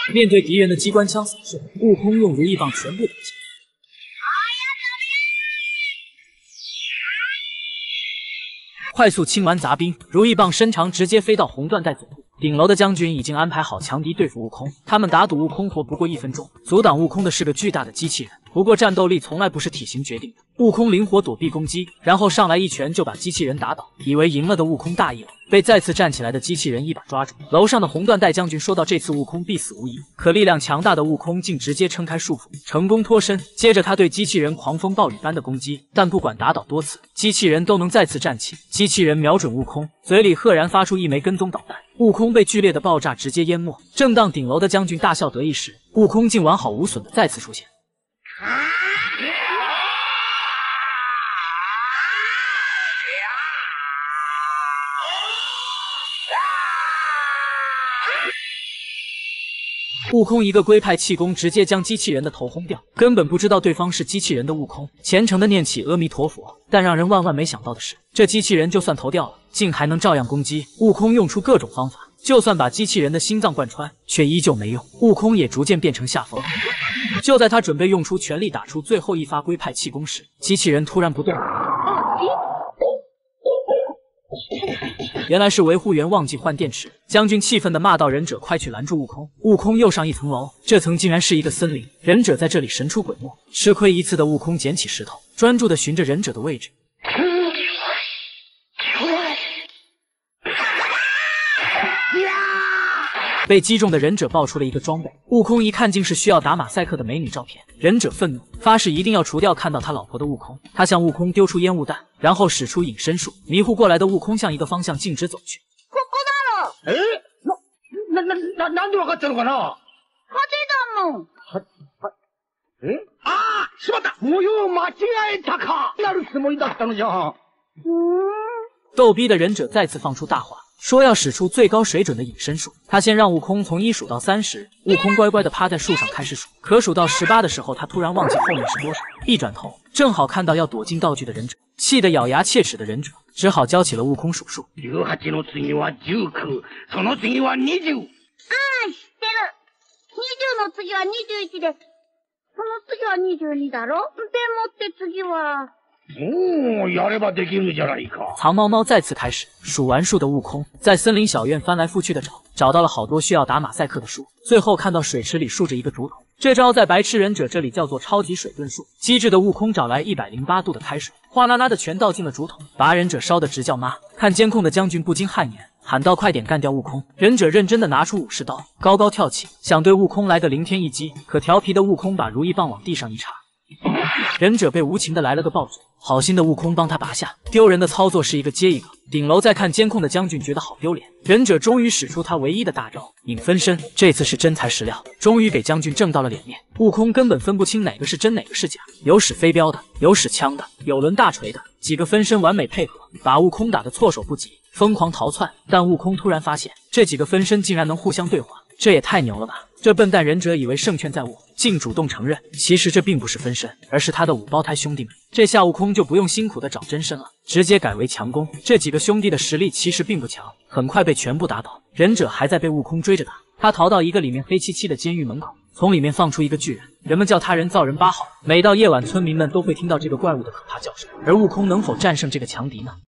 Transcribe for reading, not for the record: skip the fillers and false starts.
面对敌人的机关枪扫射，悟空用如意棒全部打击。 快速清完杂兵，如意棒伸长，直接飞到红缎带总部。顶楼的将军已经安排好强敌对付悟空，他们打赌悟空活不过1分钟。阻挡悟空的是个巨大的机器人，不过战斗力从来不是体型决定的。悟空灵活躲避攻击，然后上来一拳就把机器人打倒。以为赢了的悟空大意了，被再次站起来的机器人一把抓住。楼上的红缎带将军说到：“这次悟空必死无疑。”可力量强大的悟空竟直接撑开束缚，成功脱身。接着他对机器人狂风暴雨般的攻击，但不管打倒多次，机器人都能再次站起。机器人瞄准悟空，嘴里赫然发出一枚跟踪导弹。悟空被剧烈的爆炸直接淹没。正当顶楼的将军大笑得意时，悟空竟完好无损的再次出现。悟空一个龟派气功，直接将机器人的头轰掉，根本不知道对方是机器人的悟空，虔诚的念起阿弥陀佛。但让人万万没想到的是，这机器人就算头掉了，竟还能照样攻击。悟空用出各种方法，就算把机器人的心脏贯穿，却依旧没用。悟空也逐渐变成下风。就在他准备用出全力打出最后一发龟派气功时，机器人突然不动了。原来是维护员忘记换电池，将军气愤地骂道：“忍者，快去拦住悟空！”悟空又上一层楼，这层竟然是一个森林，忍者在这里神出鬼没。吃亏一次的悟空捡起石头，专注地寻着忍者的位置。被击中的忍者爆出了一个装备，悟空一看竟是需要打马赛克的美女照片。忍者愤怒，发誓一定要除掉看到他老婆的悟空。他向悟空丢出烟雾弹，然后使出隐身术，迷糊过来的悟空向一个方向径直走去。 なんでわかったのかな？ 風だもん。 しまった！模様を間違えたか！なるつもりだったのじゃ。 逗逼的忍者再次放出大话。说要使出最高水准的隐身术，他先让悟空从1数到30，悟空乖乖的趴在树上开始数，可数到18的时候，他突然忘记后面是多少，一转头正好看到要躲进道具的忍者，气得咬牙切齿的忍者只好教起了悟空数数。 18の次は19，その次は20。 知ってる。20の次は21で、その次は22だろ？でもって次は。 やればできるじゃないか。 藏猫猫再次开始，数完数的悟空在森林小院翻来覆去的找到了好多需要打马赛克的树，最后看到水池里竖着一个竹筒。这招在白痴忍者这里叫做超级水遁术。机智的悟空找来108度的开水，哗啦啦的全倒进了竹筒，把忍者烧得直叫妈。看监控的将军不禁汗颜，喊道：“快点干掉悟空！”忍者认真的拿出武士刀，高高跳起，想对悟空来个凌天一击，可调皮的悟空把如意棒往地上一插。忍者被无情的来了个暴嘴，好心的悟空帮他拔下，丢人的操作是一个接一个。顶楼在看监控的将军觉得好丢脸，忍者终于使出他唯一的大招影分身，这次是真材实料，终于给将军挣到了脸面。悟空根本分不清哪个是真哪个是假，有使飞镖的，有使枪的，有抡大锤的，几个分身完美配合，把悟空打得措手不及，疯狂逃窜。但悟空突然发现，这几个分身竟然能互相对话，这也太牛了吧！这笨蛋忍者以为胜券在握，竟主动承认，其实这并不是分身，而是他的5胞胎兄弟们。这下悟空就不用辛苦的找真身了，直接改为强攻。这几个兄弟的实力其实并不强，很快被全部打倒。忍者还在被悟空追着打，他逃到一个里面黑漆漆的监狱门口，从里面放出一个巨人，人们叫他人造人8号。每到夜晚，村民们都会听到这个怪物的可怕叫声。而悟空能否战胜这个强敌呢？